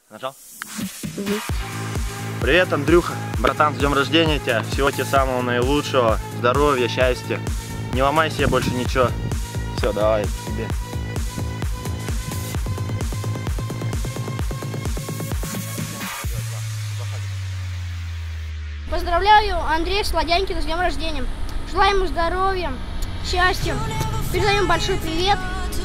Нажал? Привет, Андрюха. Братан, с днем рождения тебя. Всего тебе самого наилучшего. Здоровья, счастья. Не ломай себе больше ничего. Все, давай тебе. Поздравляю Андрея Сладянькина с днем рождения. Желаем ему здоровья, счастья. Передаем большой привет.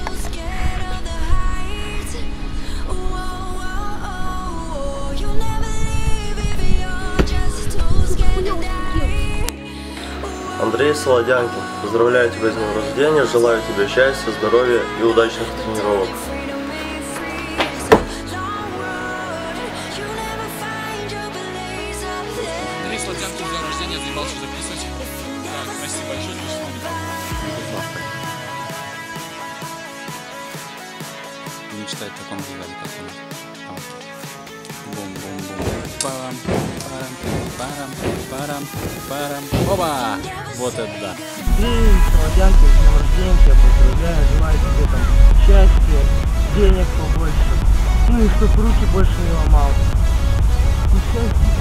Андрей Солодянкин, поздравляю тебя с днем рождения, желаю тебе счастья, здоровья и удачных тренировок. Андрей Солодянкин, с днем рождения, заебал, что записывать. Так, спасибо большое, что не читает в таком виде, как он. Бум-бум-бум. Парам, парам, парам, парам, парам. Оба! Вот это да. Андрей Солодянкин, с днем рождения тебя поздравляю, желаю тебе там счастья, денег побольше, ну и чтоб руки больше не ломал. И счастья.